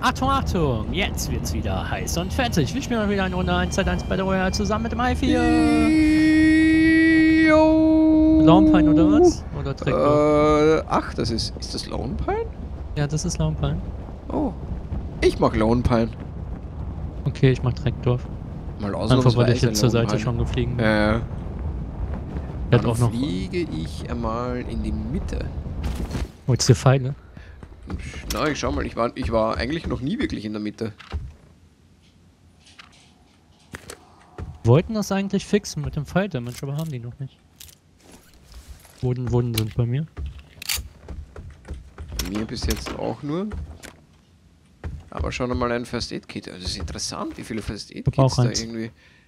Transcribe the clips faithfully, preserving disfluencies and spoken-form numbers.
Achtung, Achtung, jetzt wird's wieder heiß und fettig. Wir spielen mal wieder eine Runde eins eins Battle Royale zusammen mit dem i vier. Lone Pine oder was? Oder Träger? Äh, ach, das ist... Ist das Lone Pine? Ja, das ist Lone Pine. Oh. Ich mag Lone Pine. Okay, ich mag Dreckdorf. Mal ausnahmsweise. Einfach weil ich jetzt zur Seite schon geflogen bin. Äh. Dann auch noch fliege ich einmal in die Mitte. Holst du Pfeile? Na, ich schau mal, ich war, ich war eigentlich noch nie wirklich in der Mitte. Wollten das eigentlich fixen mit dem Fight Damage, aber haben die noch nicht. Woden, Woden sind bei mir. Bei mir bis jetzt auch nur. Aber schon einmal ein First Aid Kit. Das ist interessant, wie viele First Aid Kits da irgendwie.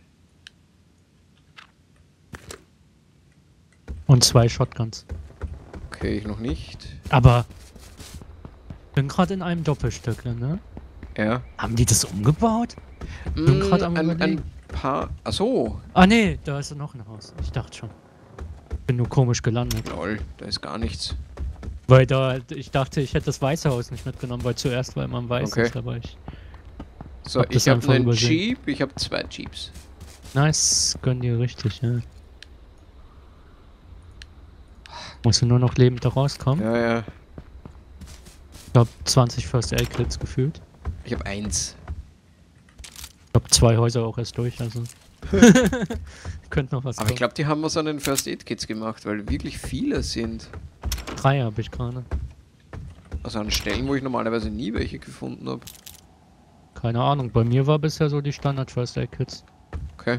Und zwei Shotguns. Okay, ich noch nicht. Aber bin gerade in einem Doppelstück, ne? Ja. Haben die das umgebaut? Bin mm, gerade am ein, ein paar. Ach so. Ah nee, da ist noch ein Haus. Ich dachte schon. Bin nur komisch gelandet. Lol, da ist gar nichts. Weil da, ich dachte, ich hätte das weiße Haus nicht mitgenommen, weil zuerst war immer ein weißes, okay. da war ich. So, hab ich habe einen übersehen. Jeep, ich habe zwei Jeeps. Nice, gönn dir richtig, ja. Musst du nur noch lebend da rauskommen? Ja, ja. Ich glaube zwanzig First Aid Kits gefühlt. Ich habe eins. Ich glaube zwei Häuser auch erst durch, also. Könnte noch was Aber kommen. Ich glaube, die haben was an den First Aid Kits gemacht, weil wirklich viele sind. Drei habe ich gerade. Also an Stellen, wo ich normalerweise nie welche gefunden habe. Keine Ahnung, bei mir war bisher so die Standard First Aid Kits. Okay.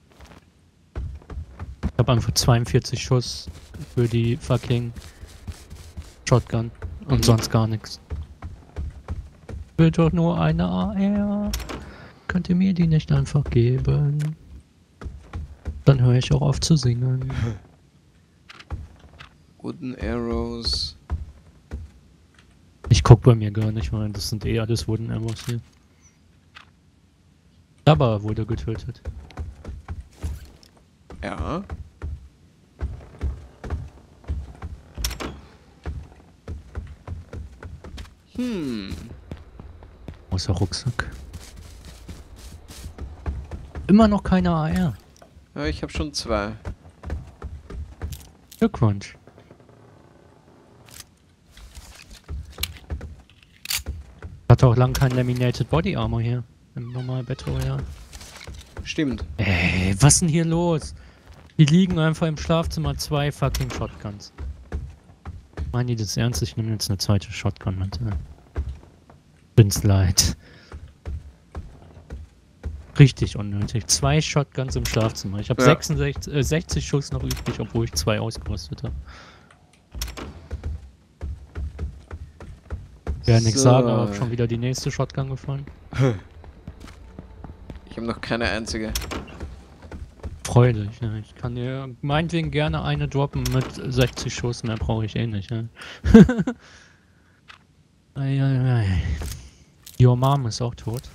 Ich habe einfach zweiundvierzig Schuss für die fucking Shotgun und mhm. sonst gar nichts. Will doch nur eine A R. Könnt ihr mir die nicht einfach geben? Dann höre ich auch auf zu singen. Wooden Arrows. Ich guck bei mir gar nicht mal, das sind eh alles Wooden Arrows hier. Aber wurde getötet. Ja. Hm. Außer Rucksack. Immer noch keine A R. Ja, ich habe schon zwei. Glückwunsch. Hatte auch lang kein Laminated Body Armor hier. Im normalen Battle Royale. Stimmt. Ey, was denn hier los? Die liegen einfach im Schlafzimmer zwei fucking Shotguns. Meinen die das ernst? Ich nehme jetzt eine zweite Shotgun mit. Bin's leid. Richtig unnötig. Zwei Shotguns im Schlafzimmer. Ich habe ja. sechsundsechzig, äh, sechzig Schuss noch übrig, obwohl ich zwei ausgerüstet habe. Ich werde so. nichts sagen, aber habe schon wieder die nächste Shotgun gefunden. Ich habe noch keine einzige. Freudig, ja. Ich kann dir meinetwegen gerne eine droppen mit sechzig Schuss, mehr brauche ich eh nicht. Ja. ei, ei, ei. Your Mom ist auch tot.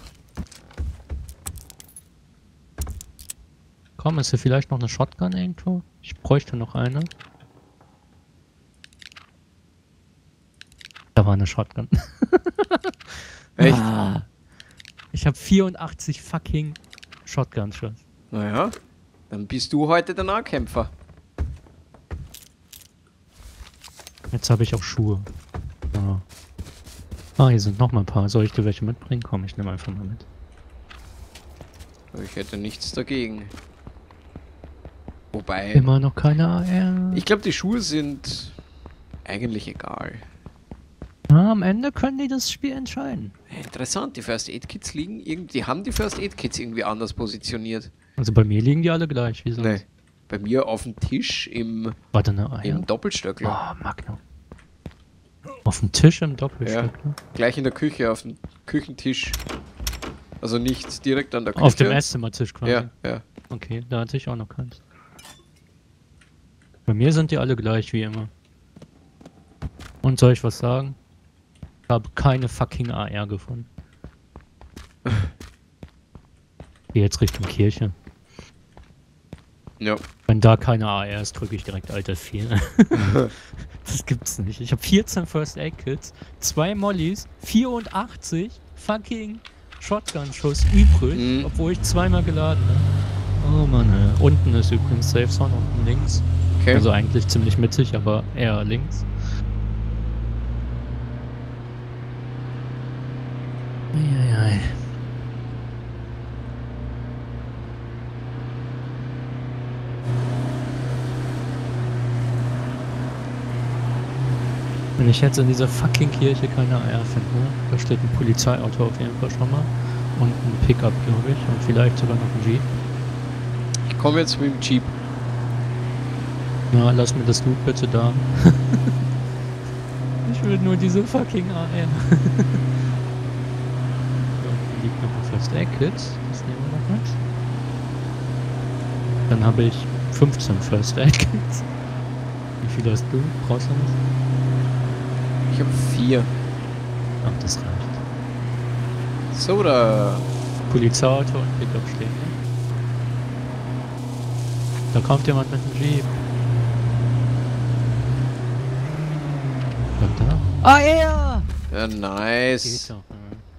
Komm, ist hier vielleicht noch eine Shotgun irgendwo? Ich bräuchte noch eine. Da war eine Shotgun. Echt? Ah, ich habe vierundachtzig fucking Shotgun-Schuss. Naja, dann bist du heute der Nahkämpfer. Jetzt habe ich auch Schuhe. Ja. Ah, hier sind noch mal ein paar. Soll ich dir welche mitbringen? Komm, ich nehme einfach mal mit. Ich hätte nichts dagegen. Wobei... Immer noch keine A R. Ich glaube, die Schuhe sind eigentlich egal. Ja, am Ende können die das Spiel entscheiden. Interessant, die First Aid Kits liegen irgendwie... Die haben die First Aid Kits irgendwie anders positioniert. Also bei mir liegen die alle gleich, wie sonst? Nee. Bei mir auf dem Tisch im... Warte, eine A R? Im Doppelstöckler. Oh, Magnum. Auf dem Tisch im Doppelstöckler? Ja, gleich in der Küche, auf dem Küchentisch. Also nicht direkt an der Küche. Auf dem Esszimmertisch quasi? Ja, ja. Okay, da hatte ich auch noch keins. Bei mir sind die alle gleich, wie immer. Und soll ich was sagen? Ich habe keine fucking A R gefunden. Geh jetzt Richtung Kirche. Ja. Wenn da keine A R ist, drücke ich direkt Alter vier. Das gibt's nicht. Ich habe vierzehn First Aid Kits, zwei Mollys, vierundachtzig fucking Shotgun-Schuss übrig, Mhm. obwohl ich zweimal geladen habe. Oh Mann, ey. Unten ist übrigens Safe Zone, unten links. Okay. Also eigentlich ziemlich mittig, aber eher links. Eieiei. Wenn ich jetzt in dieser fucking Kirche keine Eier finde, ne? Da steht ein Polizeiauto auf jeden Fall schon mal. Und ein Pickup, glaube ich. Und vielleicht sogar noch ein Jeep. Ich komme jetzt mit dem Jeep. Na, lass mir das Loot bitte da. Ich will nur diese fucking A R. Da unten liegt noch ein First Aid Kit. Das nehmen wir noch mit. Dann habe ich fünfzehn First Aid Kits. Wie viel hast du? Brauchst du nicht? Ich habe vier. Ach, das reicht. So, da. Polizeiauto und Pickup stehen. Ne? Da kommt jemand mit dem Jeep. Was da? Ah, ja! Ja, nice. Geht doch. Ja.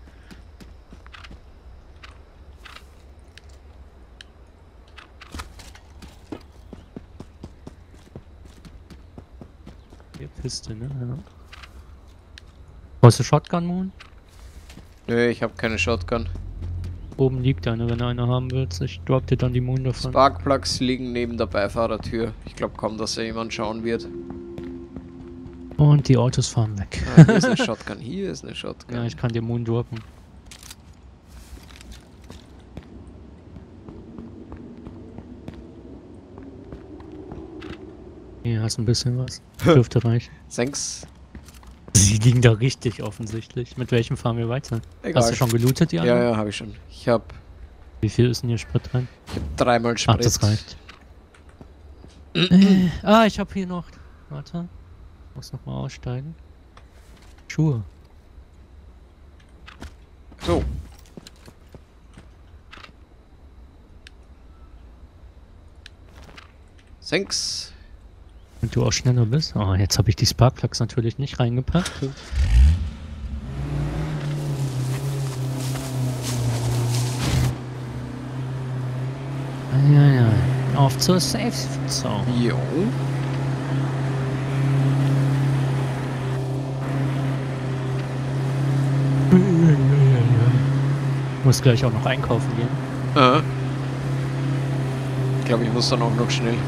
Hier Piste, ne? Ja. Brauchst du Shotgun, Moon? Nö, ich habe keine Shotgun. Oben liegt eine, wenn du eine haben willst. Ich drop dir dann die Moon davon. Sparkplugs liegen neben der Beifahrertür. Ich glaube kaum, dass da jemand schauen wird. Und die Autos fahren weg. Ah, hier ist eine Shotgun, hier ist eine Shotgun. Ja, ich kann dir Moon droppen. Hier hast ein bisschen was. Dürfte reichen. Thanks. Sie liegen da richtig offensichtlich. Mit welchem fahren wir weiter? Egal. Hast du schon gelootet, die Ja, anderen? ja, habe ich schon. Ich habe Wie viel ist denn hier Sprit drin? ich hab dreimal Ach, Sprit. das reicht. äh, ah, ich habe hier noch... Warte. Muss noch mal aussteigen. Schuhe. So. Thanks. Und du auch schneller bist? Oh, jetzt habe ich die Sparkplugs natürlich nicht reingepackt. Ja, ja. Auf zur Safe Zone. Jo. Muss gleich auch noch einkaufen gehen. Aha. Ich glaube, ich muss dann auch noch schnell.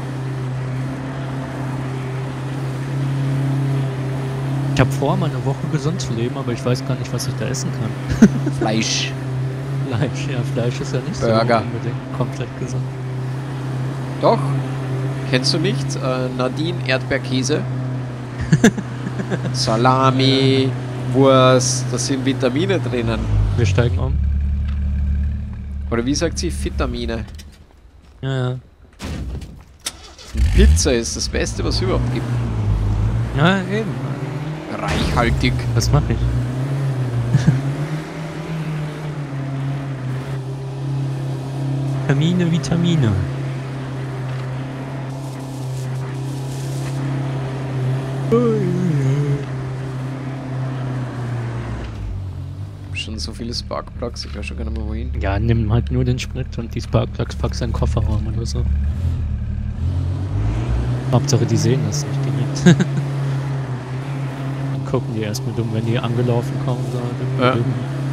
Ich habe vor, mal eine Woche gesund zu leben, aber ich weiß gar nicht, was ich da essen kann. Fleisch. Fleisch, ja, Fleisch ist ja nicht Burger. so unbedingt komplett gesund. Doch. Kennst du nicht? Äh, Nadine Erdbeerkäse. Salami, Wurst, da sind Vitamine drinnen. Wir steigen um. Oder wie sagt sie? Vitamine. Ja, ja. Pizza ist das Beste, was es überhaupt gibt. Ja, eben. Reichhaltig. Was mache ich? Vitamine, Vitamine. Schon so viele Sparkplugs, ich weiß schon gar nicht mehr wohin. Ja, nimm halt nur den Sprit und die Sparkplugs packst in den Kofferraum oder so. Hauptsache die sehen das nicht direkt. Dann gucken die erstmal dumm, wenn die angelaufen kommen. So, Ja.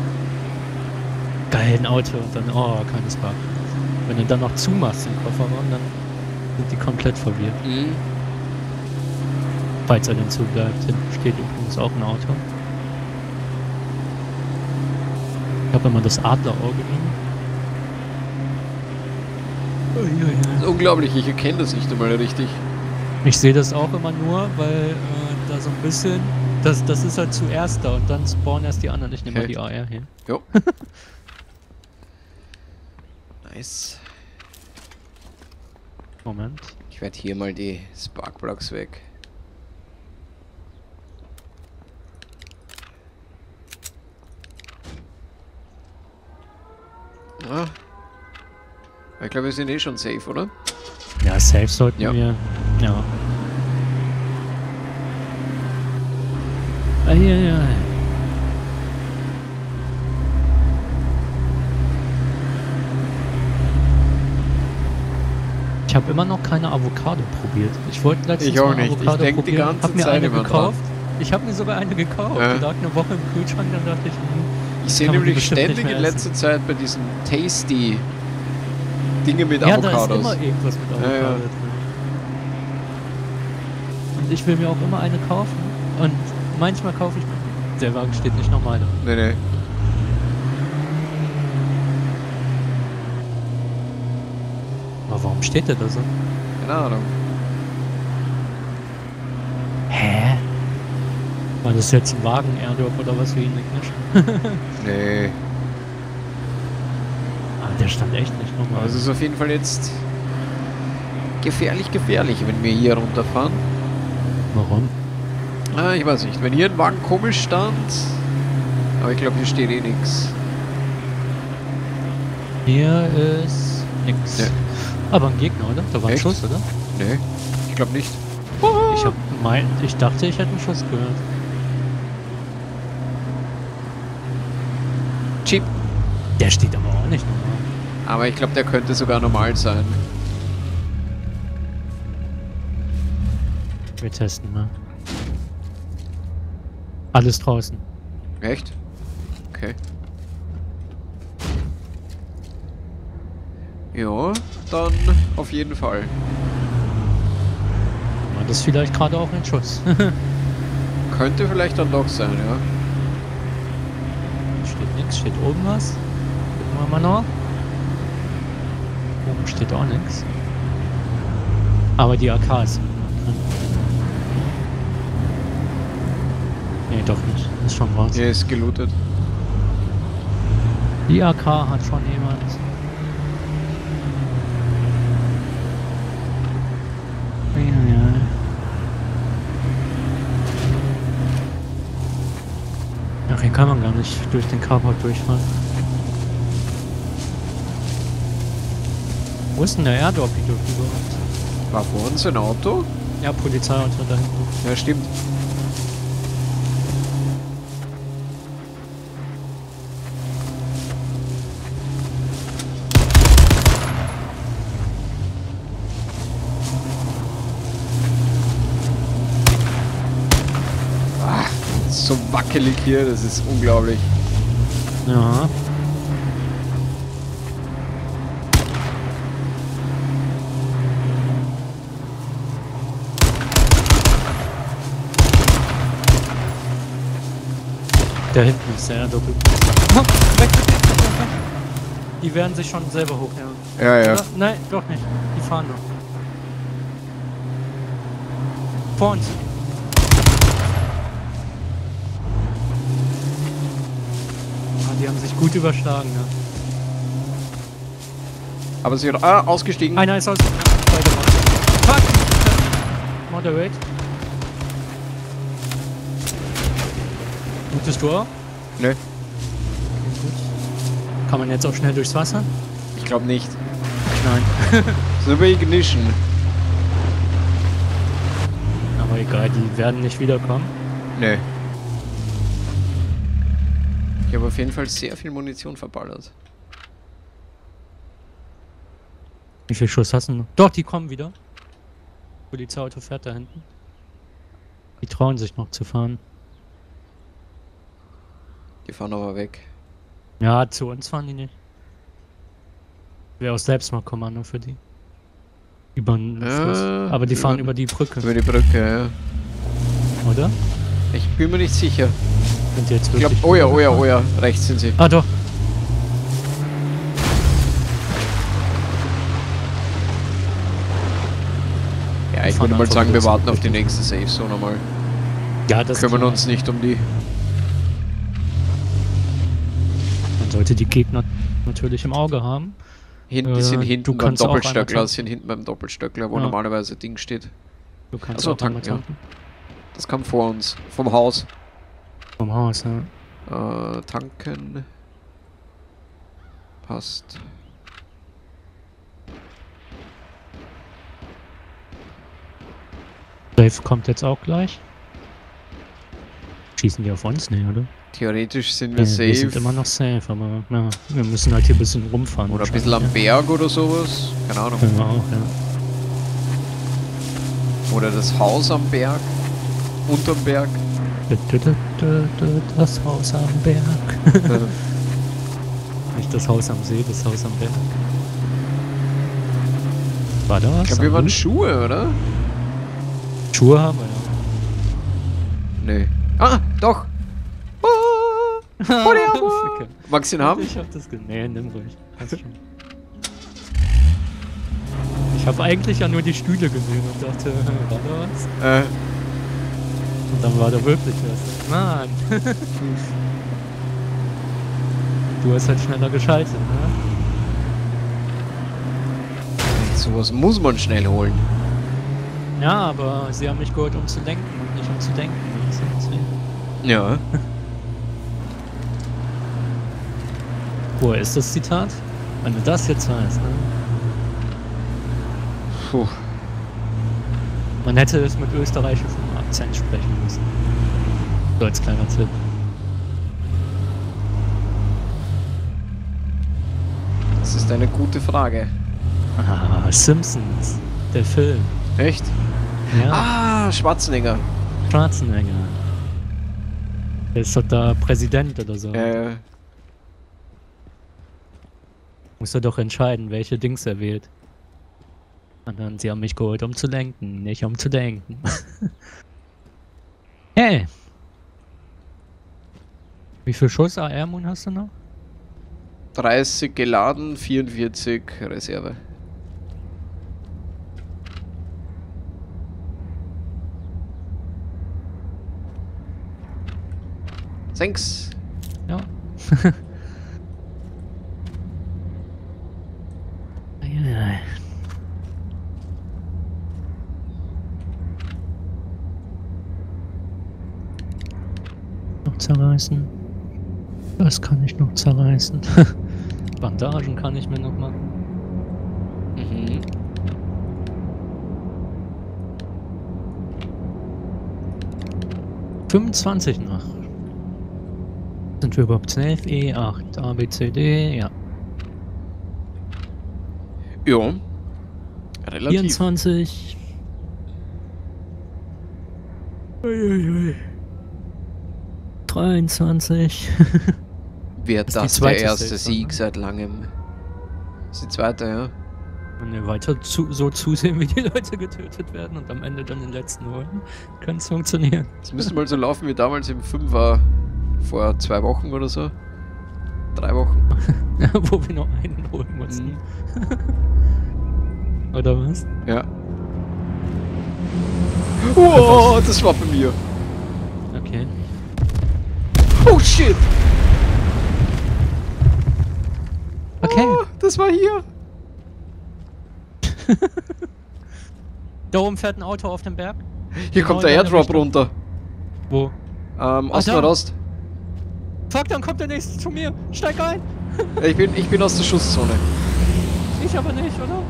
Geil, ein Auto und dann, oh, keine Sparkplugs. Wenn du dann noch zumachst den Kofferraum, dann sind die komplett verwirrt. Mhm. Falls er denn zubleibt. Hinten steht übrigens auch ein Auto. Ich habe immer das Adlerauge liegen. Das ist unglaublich, ich erkenne das nicht einmal richtig. Ich sehe das auch immer nur, weil äh, da so ein bisschen... Das, das ist halt zuerst da und dann spawnen erst die anderen. Ich nehme mal Okay. die A R hier. Jo. Nice. Moment. Ich werde hier mal die Sparkplugs weg. Ah. Ich glaube, wir sind eh schon safe, oder? Ja, safe sollten Ja. wir... Ja. Eieiei. Ich habe immer noch keine Avocado probiert. Ich wollte letztens Ich auch mal nicht. Avocado Ich denk die probieren. ganze hab mir Zeit eine immer gekauft. Ich habe mir sogar eine gekauft. Ja. Die lag eine Woche im Kühlschrank, dann dachte ich, hm, Ich sehe kann man die nämlich bestimmt nicht ständig mehr in essen. letzter Zeit bei diesen Tasty Dinge mit Ja, da ist Avocados. immer irgendwas mit Avocado Ja, ja. drin. Und ich will mir auch immer eine kaufen. Und manchmal kaufe ich... Der Wagen steht nicht normal da. Nee, nee. Aber warum steht der da so? Keine Ahnung. Hä? War das jetzt ein Wagen-Airdrop oder was für ihn nicht? Nee. Ah, der stand echt nicht normal. Aber es ist auf jeden Fall jetzt gefährlich, gefährlich, wenn wir hier runterfahren. Warum? Ah, ich weiß nicht. Wenn hier ein Wagen komisch stand. Aber ich glaube, hier steht eh nichts. Hier ist nix. Nee. Aber ein Gegner, oder? Da war ein Echt? Schuss, oder? Nee, ich glaube nicht. Ich hab mein, ich dachte, ich hätte einen Schuss gehört. Jeep. Der steht aber auch nicht normal. Aber ich glaube, der könnte sogar normal sein. Wir testen mal. Alles draußen. Echt? Okay. Ja, dann auf jeden Fall. War das vielleicht gerade auch ein Schuss? Könnte vielleicht dann doch sein, ja. Steht nichts, steht oben was. Gucken wir mal noch. Oben steht auch nichts. Aber die A K ist noch drin. Nee, doch nicht. Ist schon was. Hier ist gelootet. Die A K hat schon jemand. Ja, ja. Ach, hier kann man gar nicht durch den Carport durchfahren. Wo ist denn der Airdrop überhaupt? War vor uns ein Auto? Ja, Polizeiauto da hinten. Ja, stimmt. Ah, so wackelig hier, das ist unglaublich. Ja. Da hinten ist der Airdrop. Oh, weg, weg, weg, weg, weg. Die werden sich schon selber hochhören. Ja, ja. Oder? Nein, doch nicht. Die fahren noch. Vor uns. Ah, die haben sich gut überschlagen, ja. Aber sie hat... Ah, ausgestiegen. Einer ist aus. Beide machen. Fuck! Moderate. Gutes Tor. Nö, Okay, gut. Kann man jetzt auch schnell durchs Wasser? ich glaube nicht. Nein. So wie Ignition. Aber egal, die werden nicht wiederkommen. Nö. Ich habe auf jeden Fall sehr viel Munition verballert. Wie viel Schuss hast du noch? Doch, die kommen wieder. Polizeiauto fährt da hinten. Die trauen sich noch zu fahren. Die fahren aber weg. Ja, zu uns fahren die nicht. Wäre auch Selbstmordkommando für die. Über den Ja, Fluss. Aber die fahren über- über die Brücke, Über die Brücke, ja. oder? Ich bin mir nicht sicher. Sind die jetzt Ich glaube, wirklich oh ja, oh ja, rübergefahren? oh ja, rechts sind sie. Ah, doch. Ja, ich fahren würde mal einfach sagen, wir wieder warten zurück. auf die nächste Safe Zone mal. Ja, das Kümmern klar. uns nicht um die. Man sollte die Gegner natürlich im Auge haben. Hinten, die Äh, sind du hinten beim kannst auch Doppelstöckler, einmal sind hinten beim Doppelstöckler, wo Ja. normalerweise Ding steht. Du kannst Ach so, auch einmal tanken, ja. tanken. Das kam vor uns, vom Haus. Vom Haus, ja. Äh, tanken. Passt. Safe kommt jetzt auch gleich. Schießen die auf uns? Nee, oder? Theoretisch sind wir Nee, safe. wir sind immer noch safe, aber ja, wir müssen halt hier ein bisschen rumfahren. Oder ein bisschen wahrscheinlich, am Berg oder sowas. Keine Ahnung. ja. Können wir auch, ja. Oder das Haus am Berg. Unterm Berg. Das Haus am Berg. Nicht das Haus am See, das Haus am Berg. War da was? Ich glaube, wir waren Schuhe, oder? Schuhe haben wir, ja. Nee. Ah, doch! Oh, oh, der Magst du ihn haben? Ich hab das ge... Nee, nimm ruhig. Kannst schon. Ich habe eigentlich ja nur die Stühle gesehen und dachte, war da was? Äh. Und dann war da wirklich was. Mann! Du hast halt schneller geschaltet, ne? Sowas muss man schnell holen. Ja, aber sie haben mich geholt, um zu lenken und nicht um zu denken. Ja. Woher ist das Zitat? Wenn du das jetzt weißt, ne? Puh. Man hätte es mit österreichischem Akzent sprechen müssen. So als kleiner Tipp. Das ist eine gute Frage. Ah, Simpsons. Der Film. Echt? Ja. Ah, Schwarzenegger. Schwarzenegger. Der ist doch da Präsident oder so. Äh. Muss er doch entscheiden, welche Dings er wählt. Und dann, sie haben mich geholt, um zu lenken, nicht um zu denken. Hey! Wie viel Schuss A R-Mun hast du noch? dreißig geladen, vierundvierzig Reserve. Thanks. Ja. Eieiei. Noch zerreißen. Das kann ich noch zerreißen. Bandagen kann ich mir noch machen. Mhm. fünfundzwanzig noch. Sind wir überhaupt zwölf? E acht, A, B, C, D, ja. Ja. Relativ. vierundzwanzig. Uiuiui. dreiundzwanzig. Wird Das das, ist die zweite der erste Saison, Sieg ne? seit langem? Das ist die zweite, ja. Wenn wir weiter zu, so zusehen, wie die Leute getötet werden und am Ende dann den letzten holen, kann es funktionieren. Das müsste mal so laufen wie damals im Fünfer vor zwei Wochen oder so. Drei Wochen. Ja, wo wir noch einen holen mussten. Mhm. Oder was? Ja. Oh, das war bei mir. Okay. Oh shit! Okay. Oh, das war hier. Da oben fährt ein Auto auf dem Berg. Hier Genau kommt in der deine Airdrop Richtung. runter. Wo? Ähm, Ah, Ost da. oder Ost? Fuck, dann kommt der nächste zu mir. Steig ein. Ich bin, ich bin aus der Schusszone. Ich aber nicht, oder?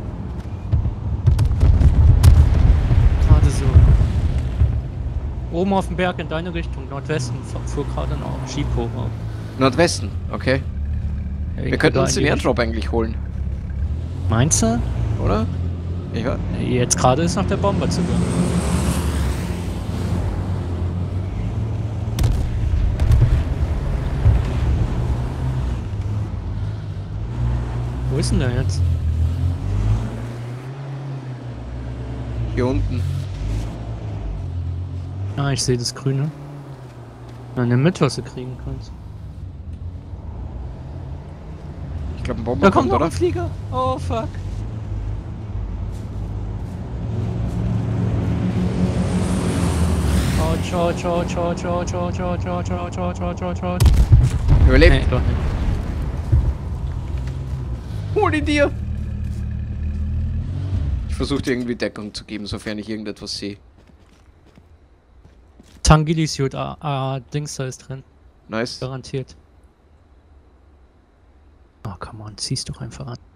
Gerade so. Oben auf dem Berg in deine Richtung, Nordwesten, fuhr gerade ein Jeep hoch. Nordwesten, okay. Wir könnten uns den Airdrop eigentlich holen, Meinst du? oder? Ja. Jetzt gerade ist noch der Bomber zu gehen. Wo ist denn der jetzt? Hier unten. Ah, ich sehe das Grüne. Na, nimm mit, was du kriegen kannst. Ich glaube, ein Bomber Da kommt kommt, noch oder? ein Flieger. Oh, fuck. Oh, ciao, ciao, ciao, ciao, ciao, ciao, ciao, ciao, ciao, ciao, ciao, ciao. Überlebt. Nee, doch nicht. Hol ihn dir! Ich versuche dir irgendwie Deckung zu geben, sofern ich irgendetwas sehe. Tangilis Jut, ah, ah, Dings da ist drin. Nice. Garantiert. Oh, come on, zieh's doch einfach an.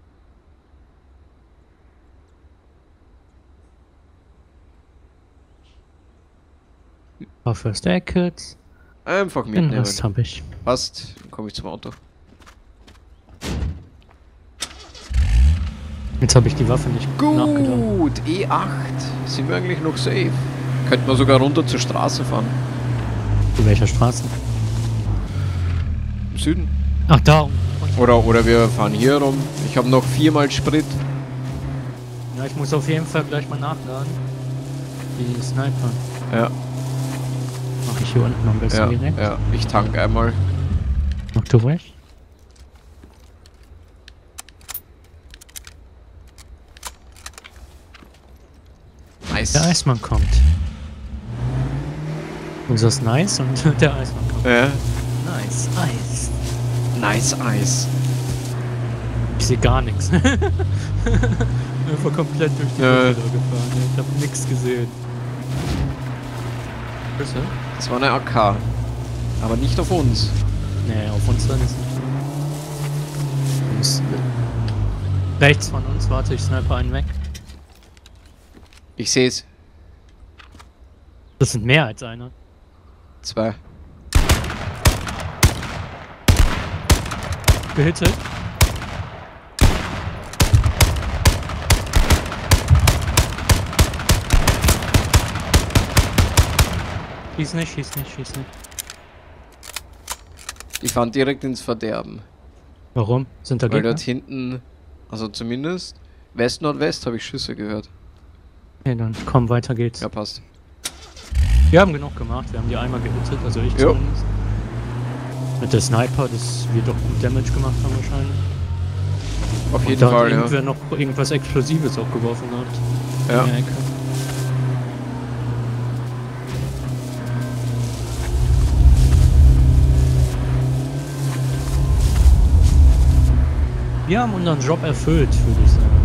Auf First Aid Kit. Einfach Den mitnehmen. Rest hab ich. Passt, dann komme ich zum Auto. Jetzt habe ich die Waffe nicht nachgedacht. Gut, E acht. Sind wir eigentlich noch safe? Könnten wir sogar runter zur Straße fahren. Zu welcher Straße? Im Süden. Ach, da. Oder, oder wir fahren hier rum. Ich habe noch viermal Sprit. Ja, ich muss auf jeden Fall gleich mal nachladen. Die Sniper. Ja, Mach ich hier unten am besten ja, direkt. ja. Ich tank einmal. Mach du ruhig. Nice. Der Eismann kommt. Du sagst nice und der Eismann kommt. Ja. Nice, Eis. Nice Eis. Ich sehe gar nichts. Einfach komplett durch die Ja. Luft da gefahren. Ich hab nichts gesehen. Grüße? Das war eine A K. Aber nicht auf uns. Nee, auf uns dann ist nicht. Du musst- Rechts von uns, warte, ich sniper einen weg. Ich sehe es. Das sind mehr als einer. Zwei. Gehittet. Schieß nicht, schieß nicht, schieß nicht. Die fahren direkt ins Verderben. Warum? Sind da Weil Gegner? dort hinten, also zumindest West-Nordwest habe ich Schüsse gehört. Okay, dann komm, weiter geht's. Ja, passt. Wir haben genug gemacht, wir haben die einmal gehittet, also ich Jo. zumindest. Mit der Sniper, dass wir doch gut Damage gemacht haben wahrscheinlich. Auf Und jeden da hat Fall, ja. irgendwer noch irgendwas Explosives auch geworfen gehabt. Ja. In der Ecke. Wir haben unseren Job erfüllt, würde ich sagen.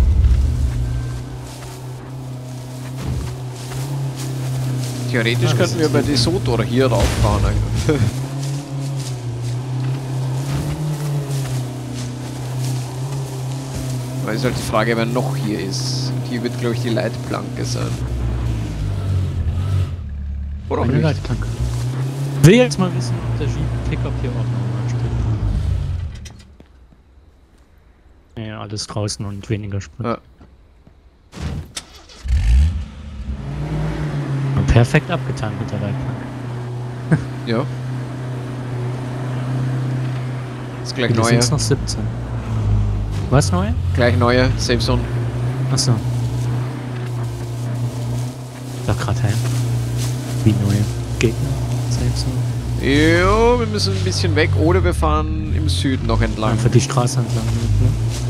Theoretisch Ah, das könnten wir ist bei die- DeSoto hier rauffahren eigentlich. Aber ist halt die Frage, wer noch hier ist. Hier wird, glaube ich, die Leitplanke sein. Oder auch Eine nicht. Leitplanke. Ich will jetzt mal wissen, ob der Jeep-Pickup hier auch nochmal steht. Ja, alles draußen und weniger Sprit. Ja. Und perfekt abgetan mit der Leitplanke. Ja. Ist gleich Hier neue. sind's noch siebzehn. Was neu? Gleich neue Safe Zone. Achso. Doch gerade her. Wie neue Gegner. Safe Zone. Jo, wir müssen ein bisschen weg oder wir fahren im Süden noch entlang. Einfach die Straße entlang. Ne?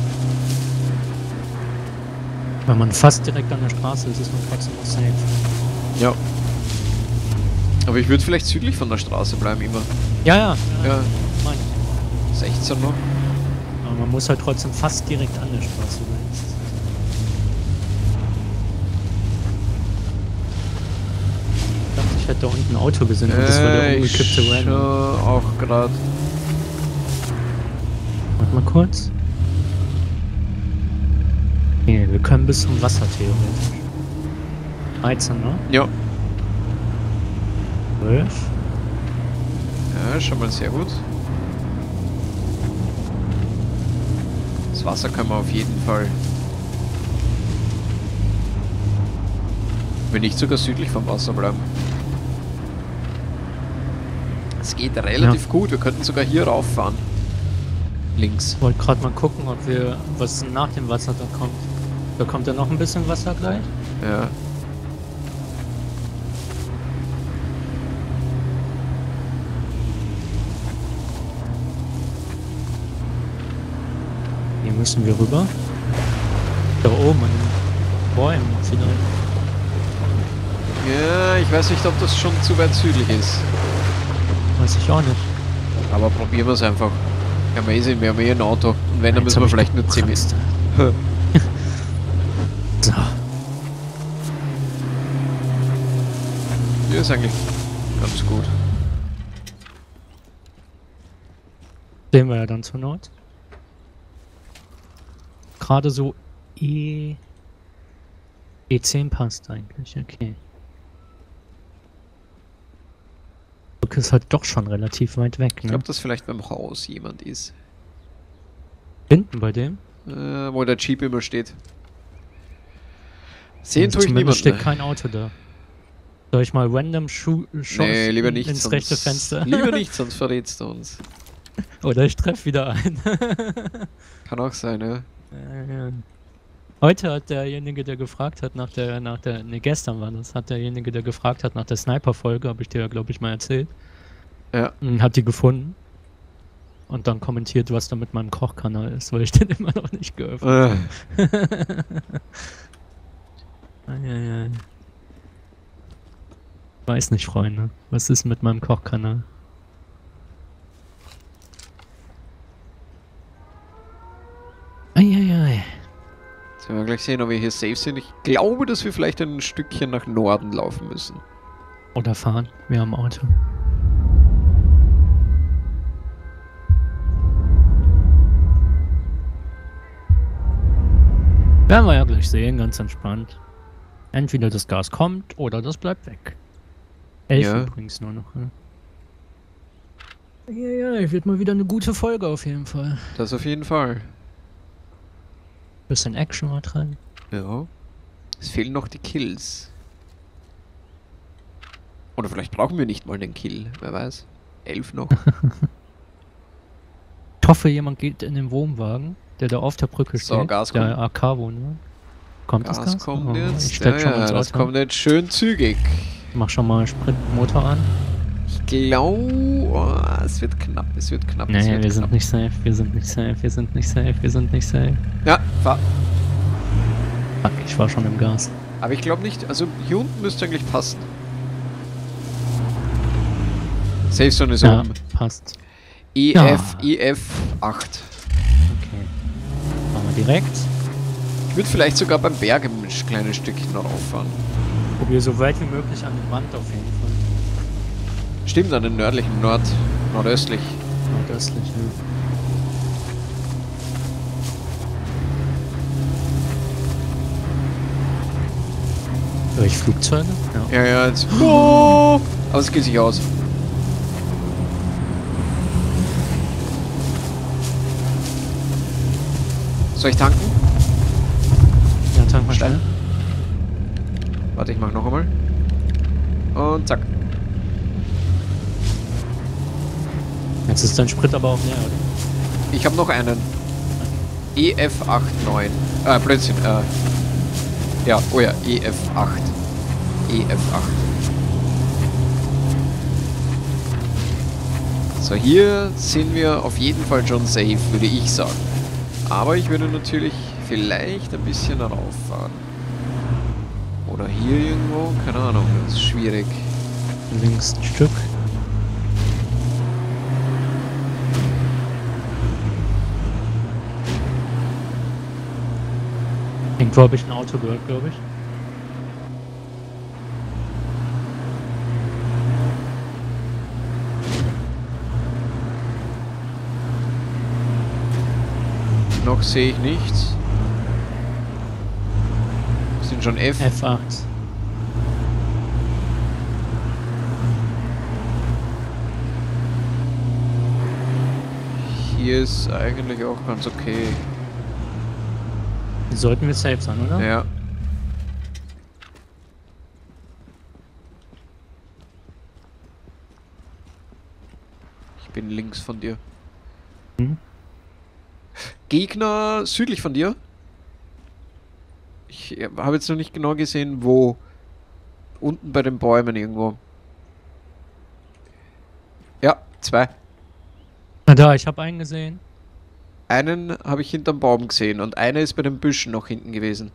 Wenn man fast direkt an der Straße ist, ist man trotzdem noch safe. Ja. Aber ich würde vielleicht südlich von der Straße bleiben immer. Ja, ja. ja, Ja, Mein ich. sechzehn noch. Aber man muss halt trotzdem fast direkt an der Straße sein. Ich dachte, ich hätte da unten ein Auto gesehen und das war der Äh, ich umgekippte Random. schau auch gerade. Warte mal kurz. Nee, wir können bis zum Wasser theoretisch. dreizehn, ne? Ja. zwölf. Ja, schon mal sehr gut. Das Wasser können wir auf jeden Fall. Wenn nicht sogar südlich vom Wasser bleiben. Es geht relativ Ja. gut. Wir könnten sogar hier rauffahren. Links. Ich wollte gerade mal gucken, ob wir was nach dem Wasser da kommt. Da kommt ja noch ein bisschen Wasser gleich. Ja. Hier müssen wir rüber. Da oben an den Bäumen vielleicht. Ja, ich weiß nicht, ob das schon zu weit südlich ist. Weiß ich auch nicht. Aber probieren wir es einfach. Ja, wir eh sehen, wir haben eh ein Auto. Und wenn, dann Jetzt müssen wir hab ich vielleicht nur zehn gebremst. Meter. So. Ja, ist eigentlich ganz gut. Sehen wir ja dann zur Not. Gerade so E... E zehn passt eigentlich, okay. Brücke ist halt doch schon relativ weit weg, Ich ne? glaube, dass vielleicht beim Haus jemand ist. Hinten bei dem? Äh, wo der Jeep immer steht. Sehen tue ich Zumindest niemanden. steht kein Auto da. Soll ich mal random Schuh Nee, lieber nicht, ins sonst, rechte Fenster? Lieber nicht, sonst verrätst du uns. Oder ich treffe wieder ein. Kann auch sein, ja. Ja, ja. Heute hat derjenige, der gefragt hat nach der, nach der, ne, gestern war das, hat derjenige, der gefragt hat nach der Sniper-Folge, habe ich dir ja, glaube ich, mal erzählt. Ja. Hat die gefunden. Und dann kommentiert, was da mit meinem Kochkanal ist, weil ich den immer noch nicht geöffnet Äh. habe. Eieiei. Weiß nicht, Freunde. Was ist mit meinem Kochkanal? Eieiei. Jetzt werden wir gleich sehen, ob wir hier safe sind. Ich glaube, dass wir vielleicht ein Stückchen nach Norden laufen müssen. Oder fahren. Wir haben Auto. Werden wir ja gleich sehen, ganz entspannt. Entweder das Gas kommt oder das bleibt weg. Elf Ja. übrigens nur noch. Ne? Ja, ja, wird mal wieder eine gute Folge auf jeden Fall. Das auf jeden Fall. Bisschen Action mal drin. Ja. Es fehlen noch die Kills. Oder vielleicht brauchen wir nicht mal den Kill. Wer weiß. Elf noch. Ich hoffe, jemand geht in den Wohnwagen, der da auf der Brücke So, steht. Gas der kommt. A K-Wohnwagen. Kommt das Gas Gas? kommt Oh, jetzt. Ich steig Ja, schon ja, ins das Auto. kommt jetzt schön zügig. Mach schon mal Sprintmotor an. Ich glaube, oh, es wird knapp, es wird knapp. es Nee, wird wir knapp. sind nicht safe, wir sind nicht safe, wir sind nicht safe, wir sind nicht safe. Ja, fahr. Fuck, ich war schon im Gas. Aber ich glaube nicht, also hier unten müsste eigentlich passen. Safe Zone ist Ja, oben. passt. E F, E F acht. Okay. Machen wir direkt. Ich würde vielleicht sogar beim Berg ein kleines Stückchen noch auffahren. Probier so weit wie möglich an den Rand auf jeden Fall. Stimmt, an den nördlichen, Nord, nordöstlich. Nordöstlich, ja. Höre ich Flugzeuge? Ja. Ja, ja, jetzt. Oh, aber es geht sich aus. Soll ich tanken? Ja, tank mal Stein. schnell. Warte, ich mach noch einmal. Und zack. Jetzt ist dein Sprit aber auch leer, oder? Ich habe noch einen. E F neunundachtzig. Äh, Blödsinn. Äh. Ja, oh ja, E F acht. E F acht. So, hier sind wir auf jeden Fall schon safe, würde ich sagen. Aber ich würde natürlich vielleicht ein bisschen rauffahren. Oder hier irgendwo, keine Ahnung, das ist schwierig. Links ein Stück. Irgendwo habe ich ein Auto gehört, glaube ich. Noch sehe ich nichts. Das sind schon F. F acht. Hier ist eigentlich auch ganz okay. Sollten wir safe sein, oder? Ja. Ich bin links von dir. Hm? Gegner südlich von dir? Ich habe jetzt noch nicht genau gesehen, wo. Unten bei den Bäumen irgendwo. Ja, zwei. Na da, ich habe einen gesehen. Einen habe ich hinterm Baum gesehen und einer ist bei den Büschen noch hinten gewesen.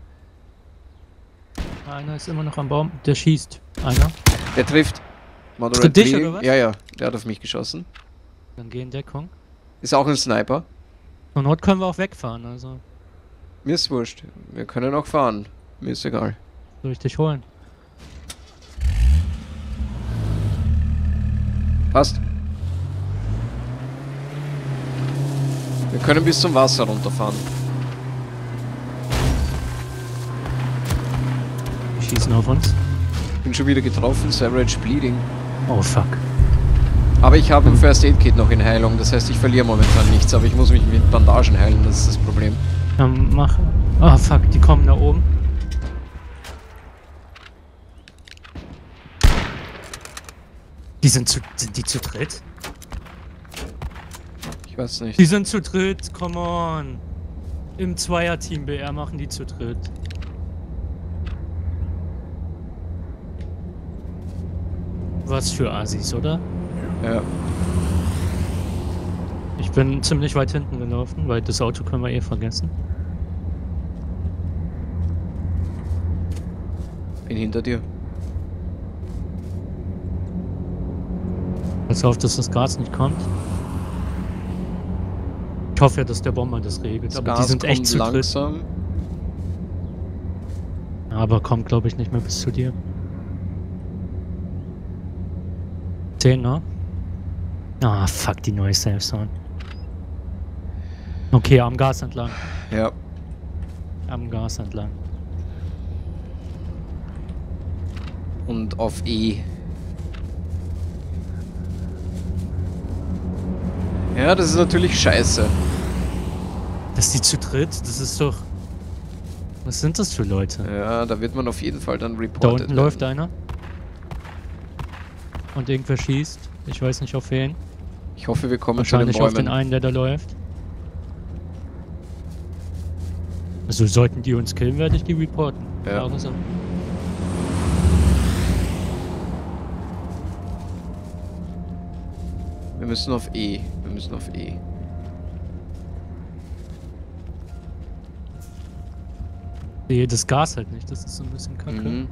Einer ist immer noch am Baum. Der schießt. Einer. Der trifft. Für dich, oder was? Ja, ja, der hat auf mich geschossen. Dann geh in Deckung. Ist auch ein Sniper. Zur Not können wir auch wegfahren, also. Mir ist wurscht. Wir können auch fahren. Mir ist egal. Soll ich dich holen? Passt. Wir können bis zum Wasser runterfahren. Die schießen auf uns. Bin schon wieder getroffen. Savage Bleeding. Oh fuck. Aber ich habe ein First Aid Kit noch in Heilung. Das heißt, ich verliere momentan nichts. Aber ich muss mich mit Bandagen heilen. Das ist das Problem. Dann mach. Ah, fuck, die kommen da oben. Die sind zu. Sind die zu dritt? Ich weiß nicht. Die sind zu dritt, come on. Im Zweier-Team B R machen die zu dritt. Was für Assis, oder? Ja. Ich bin ziemlich weit hinten gelaufen, weil das Auto können wir eh vergessen. Bin hinter dir. Pass auf, dass das Gas nicht kommt. Ich hoffe ja, dass der Bomber das regelt, Das aber Gas die sind echt kommt zu dritt. langsam. Aber kommt, glaube ich, nicht mehr bis zu dir. zehn, ne? Ah, fuck, die neue Safe Zone. Okay, am Gas entlang. Ja. Am Gas entlang. Und auf E. Ja, das ist natürlich scheiße. Dass die zu dritt, das ist doch... Was sind das für Leute? Ja, da wird man auf jeden Fall dann reported. Da unten werden. läuft einer. Und irgendwer schießt. Ich weiß nicht auf wen. Ich hoffe, wir kommen zu den Wahrscheinlich auf den Bäumen. einen, der da läuft. Also sollten die uns killen, werde ich die reporten. Ja. Klare Sache. Wir müssen auf E. Wir müssen auf E. Ich sehe das Gas halt nicht, das ist so ein bisschen kacke. Mhm.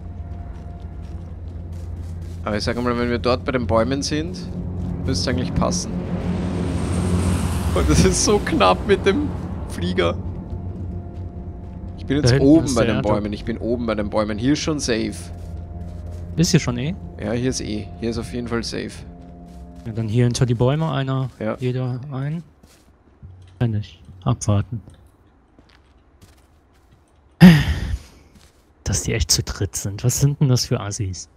Aber ich sage mal, wenn wir dort bei den Bäumen sind, müsste es eigentlich passen. Und das ist so knapp mit dem Flieger. Ich bin Da jetzt hinten oben ist bei der den Erdloch. Bäumen. Ich bin oben bei den Bäumen. Hier ist schon safe. Ist hier schon eh? Ja, hier ist E. Hier ist auf jeden Fall safe. Ja, dann hier hinter die Bäume, einer, Ja. jeder ein. Kann ich. Abwarten. Dass die echt zu dritt sind. Was sind denn das für Assis?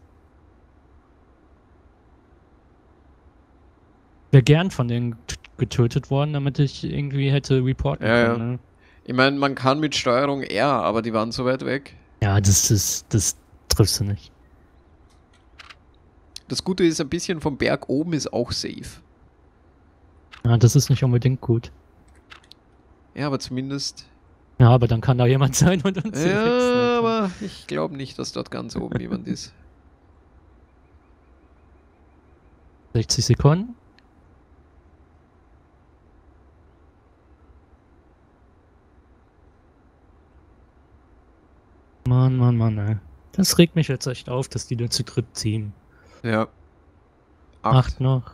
Wäre gern von denen t- getötet worden, damit ich irgendwie hätte reporten Ja, können. ja. Ne? Ich meine, man kann mit Steuerung R, aber die waren so weit weg. Ja, das ist, das triffst du nicht. Das Gute ist, ein bisschen vom Berg oben ist auch safe. Ja, das ist nicht unbedingt gut. Ja, aber zumindest... Ja, aber dann kann da jemand sein und uns hier fixen. Ja, aber ich glaube nicht, dass dort ganz oben jemand ist. sechzig Sekunden. Mann, Mann, Mann, ey. Das regt mich jetzt echt auf, dass die da zu dritt ziehen. Ja. Acht, Acht. noch.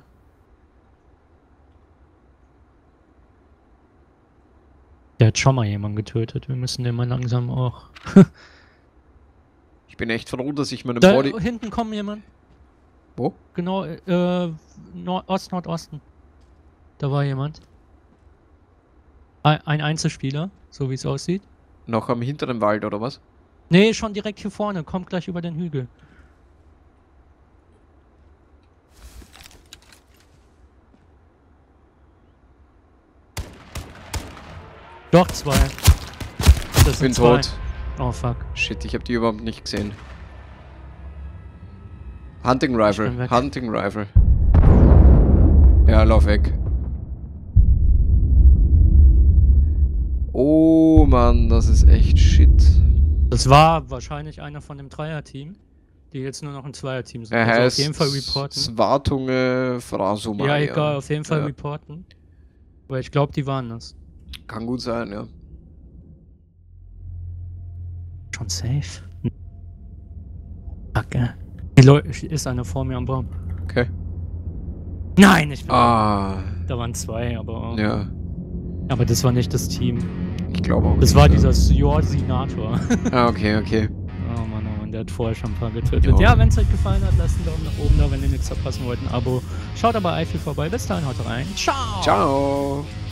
Der hat schon mal jemanden getötet. Wir müssen den mal langsam auch. Ich bin echt froh, dass ich meinen Da Body... hinten kommt jemand. Wo? Genau, äh, Nord Ost, Nordosten. Da war jemand. Ein, ein Einzelspieler, so wie es aussieht. Noch am hinteren Wald, oder was? Nee, schon direkt hier vorne. Kommt gleich über den Hügel. Doch, zwei. Das Ich bin sind zwei. tot. Oh, fuck. Shit, ich habe die überhaupt nicht gesehen. Hunting bin Rifle. weg. Hunting Rifle. Ja, lauf weg. Oh Mann, das ist echt shit. Das war wahrscheinlich einer von dem Dreier-Team, die jetzt nur noch ein Zweier-Team sind. Er Also heißt auf jeden Fall reporten. Swartunge Frasumaya. Ja, egal, auf jeden Fall Ja. reporten. Weil ich glaube, die waren das. Kann gut sein, ja. Schon safe. Fuck, ey. Die Leute, ist einer vor mir am Baum. Okay. Nein, ich bin. Ah, Da waren zwei, aber. ja. Aber das war nicht das Team. Ich glaube auch Das nicht, war ja. dieser Sjordinator. Ah, okay, okay. Oh Mann, oh Mann, der hat vorher schon ein paar getötet. Jo. Ja, wenn es euch gefallen hat, lasst einen Daumen nach oben da, wenn ihr nichts verpassen wollt, ein Abo. Schaut aber Eifel vorbei. Bis dahin, haut rein. Ciao! Ciao.